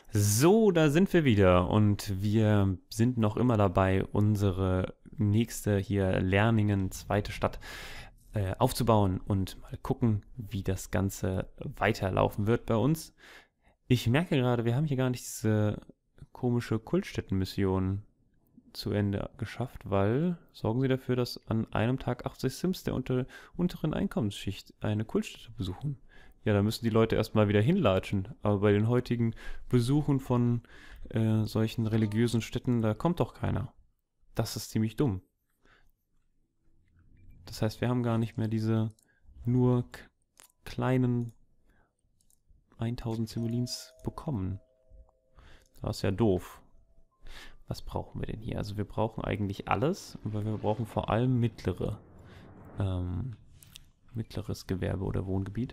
So, da sind wir wieder und wir sind noch immer dabei, unsere nächste hier Lerningen, zweite Stadt, aufzubauen und mal gucken, wie das Ganze weiterlaufen wird bei uns. Ich merke gerade, wir haben hier gar nicht diese komische Kultstätten-Mission zu Ende geschafft, weil sorgen Sie dafür, dass an einem Tag 80 Sims der unteren Einkommensschicht eine Kultstätte besuchen. Ja, da müssen die Leute erstmal wieder hinlatschen. Aber bei den heutigen Besuchen von solchen religiösen Stätten, da kommt doch keiner. Das ist ziemlich dumm. Das heißt, wir haben gar nicht mehr diese nur kleinen 1000 Simoleons bekommen. Das ist ja doof. Was brauchen wir denn hier? Also wir brauchen eigentlich alles, aber wir brauchen vor allem mittleres Gewerbe oder Wohngebiet.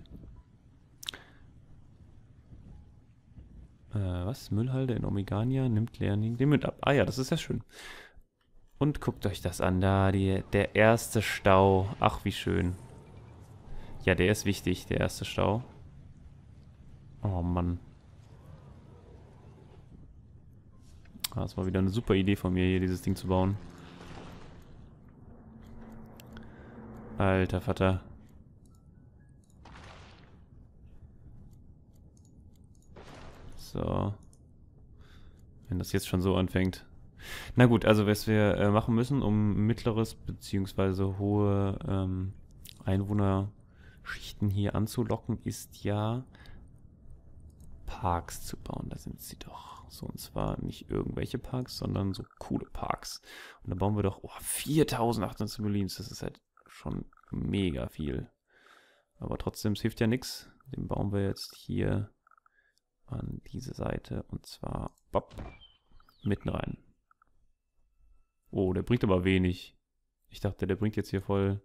Was? Müllhalde in Omegania nimmt Lerning den Müll ab. Ah ja, das ist ja schön. Und guckt euch das an, da der erste Stau. Ach, wie schön. Ja, der ist wichtig, der erste Stau. Oh Mann. Ah, das war wieder eine super Idee von mir, hier dieses Ding zu bauen. Alter Vater. So. Wenn das jetzt schon so anfängt. Na gut, also was wir machen müssen, um mittleres bzw. hohe Einwohnerschichten hier anzulocken, ist ja Parks zu bauen. Da sind sie doch. So, und zwar nicht irgendwelche Parks, sondern so coole Parks. Und da bauen wir doch 4800 Simoleons. Das ist halt schon mega viel. Aber trotzdem, es hilft ja nichts. Den bauen wir jetzt hier an diese Seite. Und zwar bop, mitten rein. Oh, der bringt aber wenig. Ich dachte, der bringt jetzt hier voll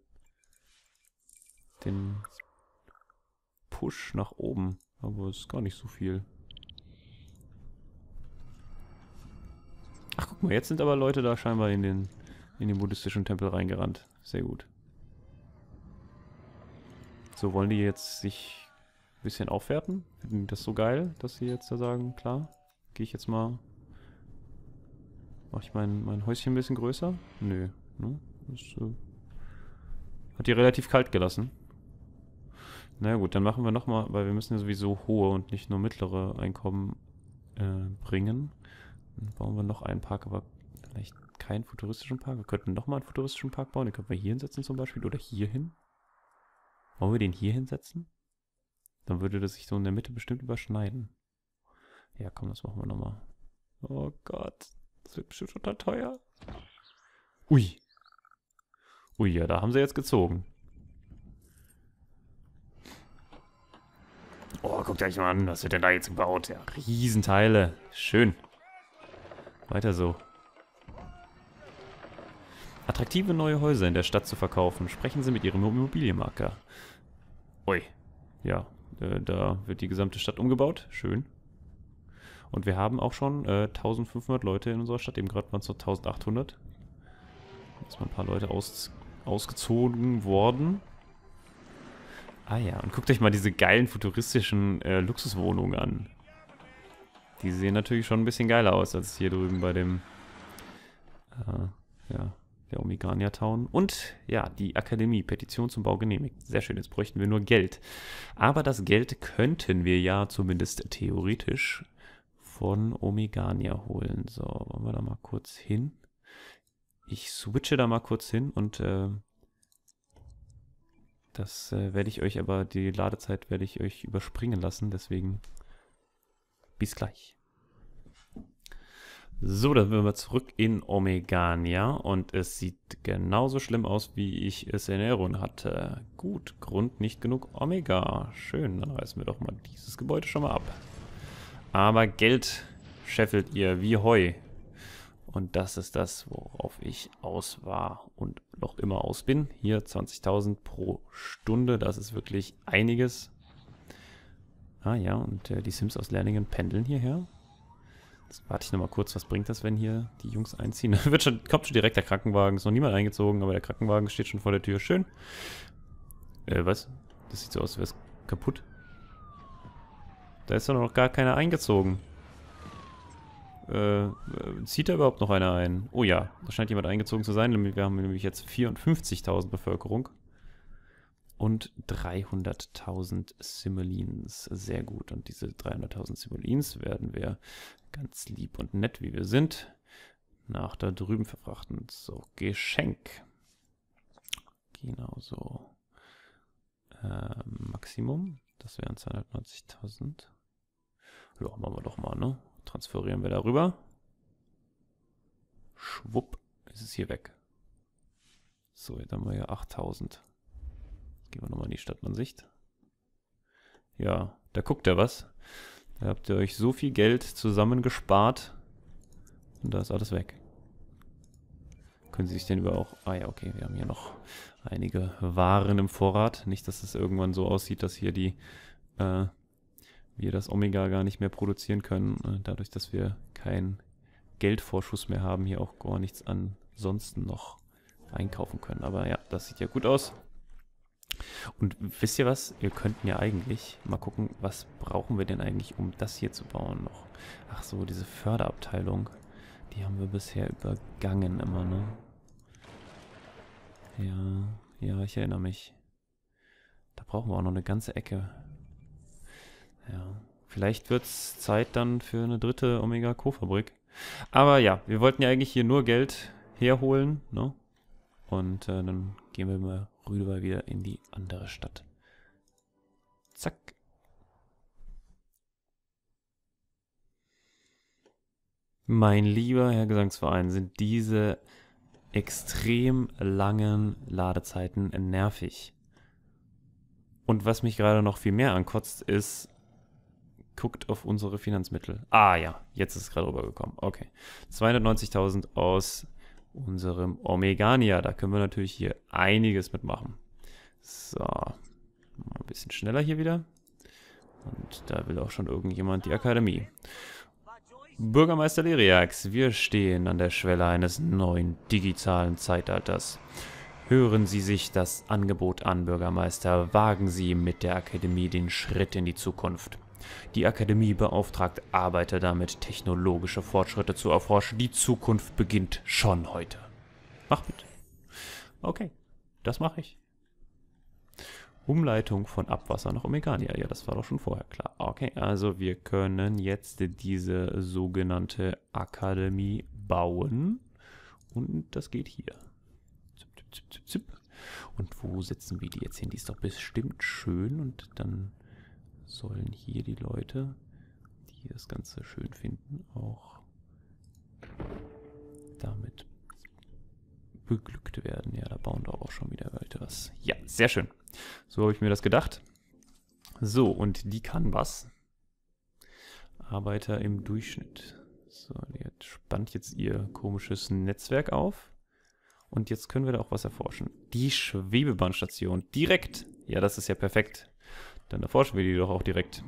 den Push nach oben. Aber es ist gar nicht so viel. Ach, guck mal, jetzt sind aber Leute da scheinbar in den buddhistischen Tempel reingerannt. Sehr gut. So, wollen die jetzt sich ein bisschen aufwerten? Finden die das so geil, dass sie jetzt da sagen, klar, gehe ich jetzt mal... Mache ich mein Häuschen ein bisschen größer? Nö. Ne? Das hat die relativ kalt gelassen. Na gut, dann machen wir nochmal, weil wir müssen ja sowieso hohe und nicht nur mittlere Einkommen bringen. Dann bauen wir noch einen Park, aber vielleicht keinen futuristischen Park. Wir könnten nochmal einen futuristischen Park bauen. Den können wir hier hinsetzen zum Beispiel oder hier hin. Wollen wir den hier hinsetzen? Dann würde das sich so in der Mitte bestimmt überschneiden. Ja, komm, das machen wir nochmal. Oh Gott, das wird bestimmt total teuer. Ui. Ui, ja, da haben sie jetzt gezogen. Oh, guckt euch mal an, was wird denn da jetzt gebaut? Ja, Riesenteile. Schön. Weiter so. Attraktive neue Häuser in der Stadt zu verkaufen. Sprechen Sie mit Ihrem Immobilienmakler. Ui. Ja, da wird die gesamte Stadt umgebaut. Schön. Und wir haben auch schon 1500 Leute in unserer Stadt. Eben gerade waren es noch 1800. Da ist mal ein paar Leute ausgezogen worden. Ah ja, und guckt euch mal diese geilen futuristischen Luxuswohnungen an. Die sehen natürlich schon ein bisschen geiler aus als hier drüben bei dem, ja, der Omegania Town. Und ja, die Akademie, Petition zum Bau genehmigt. Sehr schön, jetzt bräuchten wir nur Geld. Aber das Geld könnten wir ja zumindest theoretisch von Omegania holen. So, wollen wir da mal kurz hin? Ich switche da mal kurz hin und das werde ich euch aber, die Ladezeit werde ich euch überspringen lassen, deswegen bis gleich. So, dann sind wir zurück in Omegania und es sieht genauso schlimm aus, wie ich es in Erinnerung hatte. Gut, Grund nicht genug Omega. Schön, dann reißen wir doch mal dieses Gebäude schon mal ab. Aber Geld scheffelt ihr wie Heu. Und das ist das, worauf ich aus war und noch immer aus bin. Hier 20.000 pro Stunde, das ist wirklich einiges. Ah ja, und die Sims aus Lerningen pendeln hierher. Jetzt warte ich nochmal kurz, was bringt das, wenn hier die Jungs einziehen? Kommt schon direkt der Krankenwagen, ist noch niemand eingezogen, aber der Krankenwagen steht schon vor der Tür. Schön. Was? Das sieht so aus, als wäre es kaputt. Da ist doch noch gar keiner eingezogen. zieht da überhaupt noch einer ein? Oh ja, da scheint jemand eingezogen zu sein. Wir haben nämlich jetzt 54.000 Bevölkerung. Und 300.000 Simoleons. Sehr gut. Und diese 300.000 Simoleons werden wir ganz lieb und nett, wie wir sind, nach da drüben verfrachten. So, Geschenk. Genau so. Maximum. Das wären 290.000. Ja, machen wir doch mal, ne? Transferieren wir darüber. Schwupp, ist es hier weg. So, jetzt haben wir ja 8.000. Gehen wir nochmal in die Stadtansicht. Ja, da guckt ihr was. Da habt ihr euch so viel Geld zusammengespart. Und da ist alles weg. Können Sie sich denn über auch... Ah ja, okay, wir haben hier noch einige Waren im Vorrat. Nicht, dass es irgendwann so aussieht, dass hier die... wir das Omega gar nicht mehr produzieren können. Dadurch, dass wir keinen Geldvorschuss mehr haben, hier auch gar nichts ansonsten noch einkaufen können. Aber ja, das sieht ja gut aus. Und wisst ihr was? Wir könnten ja eigentlich mal gucken, was brauchen wir denn eigentlich, um das hier zu bauen noch? Ach so, diese Förderabteilung, die haben wir bisher übergangen immer, ne? Ja, ich erinnere mich. Da brauchen wir auch noch eine ganze Ecke. Ja, vielleicht wird es Zeit dann für eine dritte Omega-Co-Fabrik. Aber ja, wir wollten ja eigentlich hier nur Geld herholen, ne? Und dann gehen wir mal rüber wieder in die andere Stadt. Zack. Mein lieber Herr Gesangsverein, sind diese extrem langen Ladezeiten nervig. Und was mich gerade noch viel mehr ankotzt, ist, guckt auf unsere Finanzmittel. Ah ja, jetzt ist es gerade rübergekommen. Okay. 290.000 aus unserem Omegania. Da können wir natürlich hier einiges mitmachen. So. Mal ein bisschen schneller hier wieder. Und da will auch schon irgendjemand die Akademie. Bürgermeister Leriax, wir stehen an der Schwelle eines neuen digitalen Zeitalters. Hören Sie sich das Angebot an, Bürgermeister. Wagen Sie mit der Akademie den Schritt in die Zukunft. Die Akademie beauftragt Arbeiter damit, technologische Fortschritte zu erforschen. Die Zukunft beginnt schon heute. Mach mit. Okay, das mache ich. Umleitung von Abwasser nach Omegania. Ja, das war doch schon vorher klar. Okay, also wir können jetzt diese sogenannte Akademie bauen. Und das geht hier. Zip, zip, zip, zip. Und wo setzen wir die jetzt hin? Die ist doch bestimmt schön. Und dann sollen hier die Leute, die das Ganze schön finden, auch damit beglückt werden. Ja, da bauen doch auch schon wieder Leute was. Ja, sehr schön. So habe ich mir das gedacht. So, und die kann was. Arbeiter im Durchschnitt. So, die spannt jetzt ihr komisches Netzwerk auf. Und jetzt können wir da auch was erforschen. Die Schwebebahnstation. Direkt. Ja, das ist ja perfekt. Dann erforschen wir die doch auch direkt.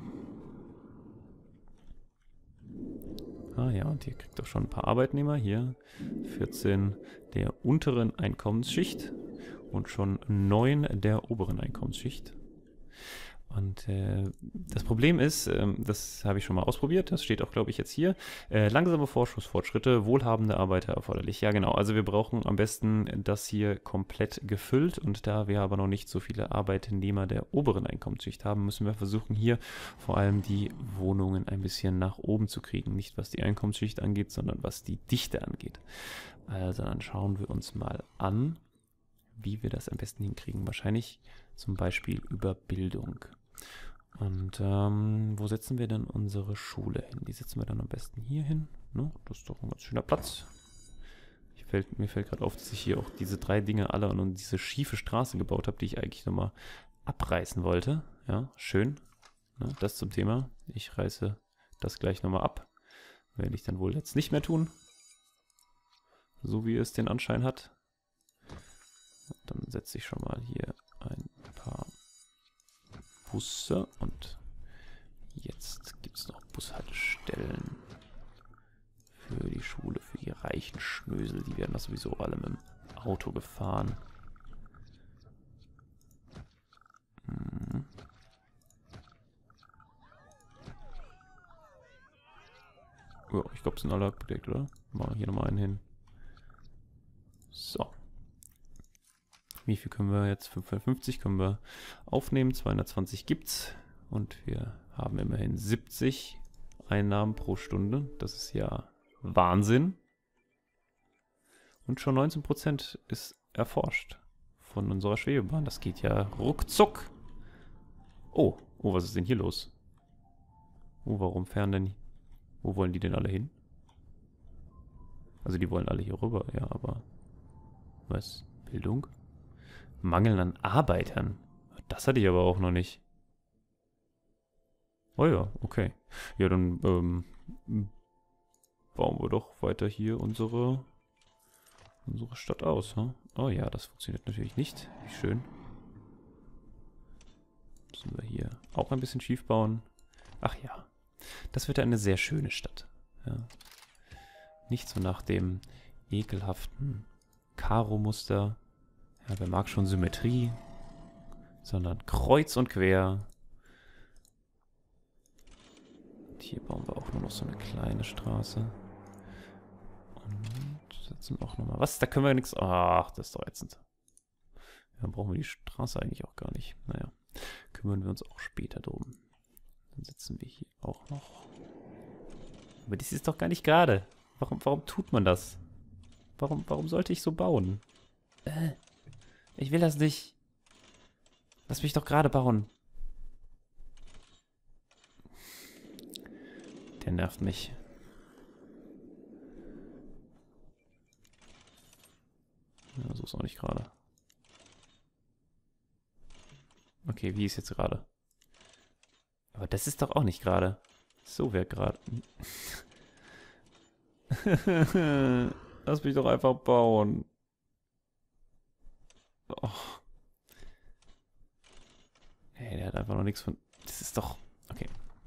Ah ja, und hier kriegt doch schon ein paar Arbeitnehmer. Hier 14 der unteren Einkommensschicht und schon 9 der oberen Einkommensschicht. Und das Problem ist, das habe ich schon mal ausprobiert, das steht auch, glaube ich, jetzt hier, langsame Vorschussfortschritte, wohlhabende Arbeiter erforderlich. Ja, genau, also wir brauchen am besten das hier komplett gefüllt und da wir aber noch nicht so viele Arbeitnehmer der oberen Einkommensschicht haben, müssen wir versuchen, hier vor allem die Wohnungen ein bisschen nach oben zu kriegen. Nicht was die Einkommensschicht angeht, sondern was die Dichte angeht. Also dann schauen wir uns mal an, wie wir das am besten hinkriegen. Wahrscheinlich zum Beispiel über Bildung. Und wo setzen wir denn unsere Schule hin? Die setzen wir dann am besten hier hin. Ne? Das ist doch ein ganz schöner Platz. Mir fällt gerade auf, dass ich hier auch diese 3 Dinge alle und diese schiefe Straße gebaut habe, die ich eigentlich nochmal abreißen wollte. Ja, schön. Ne? Das zum Thema. Ich reiße das gleich nochmal ab. Werde ich dann wohl jetzt nicht mehr tun. So wie es den Anschein hat. Dann setze ich schon mal hier ein paar Busse und jetzt gibt es noch Bushaltestellen für die Schule, für die reichen Schnösel. Die werden das sowieso alle mit dem Auto gefahren. Ja, ich glaube, es sind alle abgedeckt, oder? Machen wir hier nochmal einen hin. So. Wie viel können wir jetzt? 550 können wir aufnehmen. 220 gibt's. Und wir haben immerhin 70 Einnahmen pro Stunde. Das ist ja Wahnsinn. Und schon 19% ist erforscht von unserer Schwebebahn. Das geht ja ruckzuck. Oh, was ist denn hier los? Oh, warum fern denn? Wo wollen die denn alle hin? Also die wollen alle hier rüber, ja, aber... Was? Bildung? Mangel an Arbeitern? Das hatte ich aber auch noch nicht. Oh ja, okay. Ja, dann bauen wir doch weiter hier unsere Stadt aus. Hm? Oh ja, das funktioniert natürlich nicht. Wie schön. Müssen wir hier auch ein bisschen schief bauen. Ach ja, das wird eine sehr schöne Stadt. Ja. Nicht so nach dem ekelhaften Karo-Muster. Ja, wer mag schon Symmetrie? Sondern kreuz und quer. Und hier bauen wir auch nur noch so eine kleine Straße. Und setzen wir auch nochmal... Was? Da können wir ja nichts... Ach, das ist doch ätzend. Dann brauchen wir die Straße eigentlich auch gar nicht. Naja, kümmern wir uns auch später drum. Dann setzen wir hier auch noch... Aber das ist doch gar nicht gerade. Warum tut man das? Warum sollte ich so bauen? Ich will das nicht. Lass mich doch gerade bauen. Der nervt mich. Ja, so ist auch nicht gerade. Okay, wie ist jetzt gerade? Aber das ist doch auch nicht gerade. So wäre gerade. Lass mich doch einfach bauen. Oh. Hey, der hat einfach noch nichts von... Das ist doch... Okay.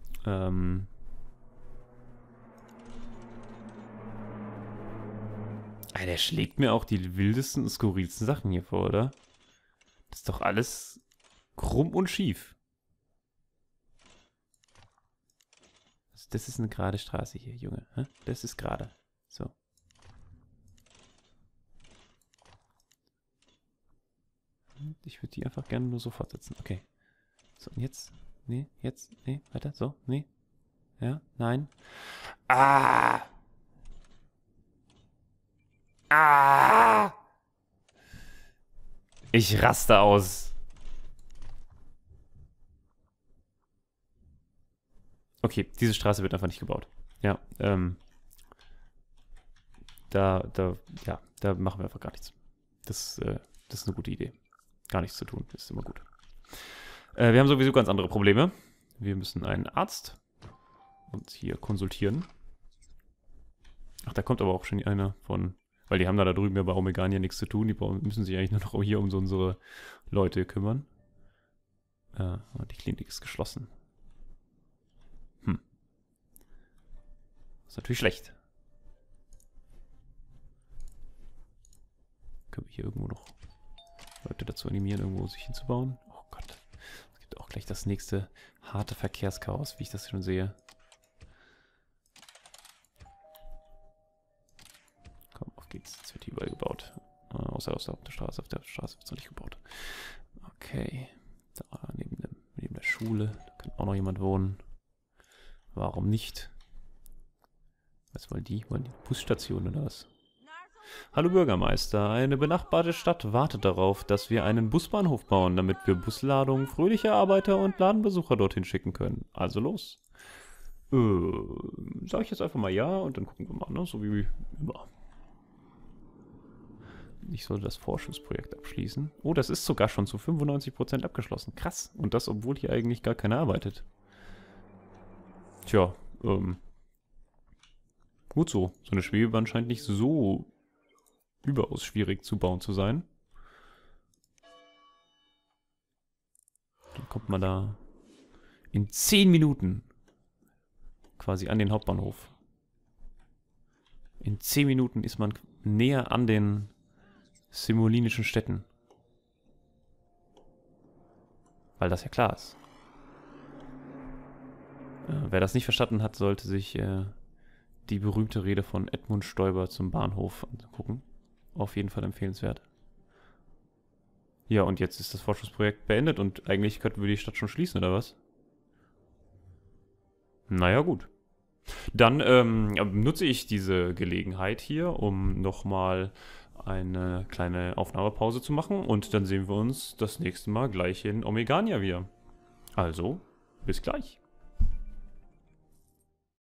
Der schlägt mir auch die wildesten und skurrilsten Sachen hier vor, oder? Das ist doch alles krumm und schief. Also das ist eine gerade Straße hier, Junge. Das ist gerade. So. Ich würde die einfach gerne nur so fortsetzen. Okay. So, und jetzt? Nee, jetzt? Nee, weiter? So? Nee? Ja? Nein? Ah! Ah! Ich raste aus. Okay, diese Straße wird einfach nicht gebaut. Ja, da machen wir einfach gar nichts. Das ist eine gute Idee. Gar nichts zu tun, ist immer gut. Wir haben sowieso ganz andere Probleme. Wir müssen einen Arzt uns hier konsultieren. Ach, da kommt aber auch schon einer von... Weil die haben da drüben ja bei Omegania nichts zu tun. Die müssen sich eigentlich nur noch hier um so unsere Leute kümmern. Die Klinik ist geschlossen. Das ist natürlich schlecht. Können wir hier irgendwo noch Leute dazu animieren, irgendwo sich hinzubauen? Oh Gott. Es gibt auch gleich das nächste harte Verkehrschaos, wie ich das schon sehe. Komm, auf geht's. Jetzt wird hier überall gebaut. Außer auf der Straße. Auf der Straße wird es noch nicht gebaut. Okay. Da neben der Schule. Da kann auch noch jemand wohnen. Warum nicht? Was wollen die? Wollen die Busstation oder was? Hallo Bürgermeister, eine benachbarte Stadt wartet darauf, dass wir einen Busbahnhof bauen, damit wir Busladungen, fröhliche Arbeiter und Ladenbesucher dorthin schicken können. Also los. Sag ich jetzt einfach mal ja und dann gucken wir mal, ne? So wie immer. Ich sollte das Forschungsprojekt abschließen. Oh, das ist sogar schon zu 95% abgeschlossen. Krass. Und das, obwohl hier eigentlich gar keiner arbeitet. Tja, gut so. So eine Schwebebahn scheint nicht so überaus schwierig zu bauen zu sein. Dann kommt man da in 10 Minuten quasi an den Hauptbahnhof. In 10 Minuten ist man näher an den simulinischen Städten. Weil das ja klar ist. Wer das nicht verstanden hat, sollte sich die berühmte Rede von Edmund Stoiber zum Bahnhof angucken. Auf jeden Fall empfehlenswert. Ja, und jetzt ist das Forschungsprojekt beendet und eigentlich könnten wir die Stadt schon schließen, oder was? Naja, gut. Dann nutze ich diese Gelegenheit hier, um nochmal eine kleine Aufnahmepause zu machen und dann sehen wir uns das nächste Mal gleich in Omegania wieder. Also, bis gleich.